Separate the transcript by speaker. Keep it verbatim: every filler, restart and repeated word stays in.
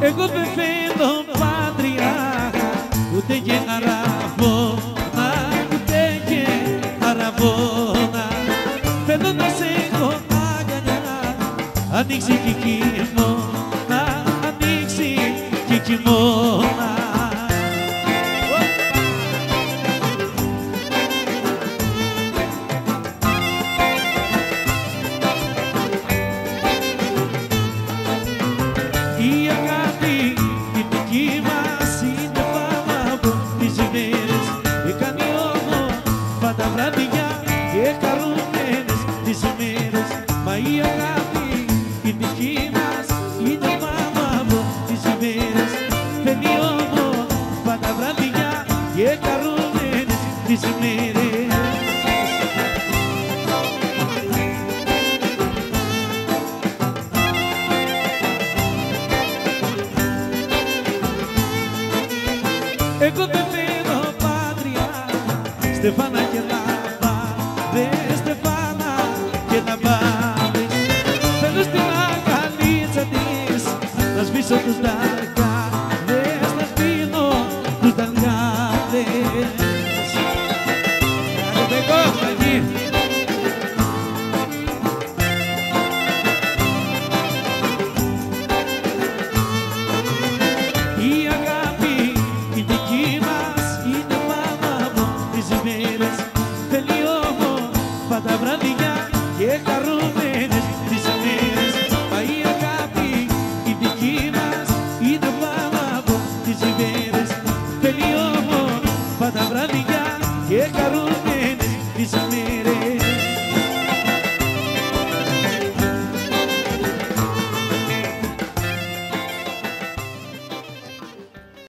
Speaker 1: Εγώ δεν θέλω πάτρια, ούτε και αραβώνα, ούτε και αραβώνα. Θέλω να σε έχω αγκαλιά, ανοίξει και χειμώνα, ανοίξει και χειμώνα. Η αγάπη η δική μας είναι πάνω από τις μέρες, έκανε όμορφα τα βράδια και χαρούμενες τις μέρες. Μα η αγάπη η δική μας είναι πάνω από τις μέρες, φαίνει όμορφα τα βράδια και χαρούμενες τις μέρες. Εγώ δεν θέλω πάτρια, στεφάνα και λαμπάδες, στεφάνα και λαμπάδες. Θέλω στην αγκαλίτσα της να σβήσω τους δάκρυς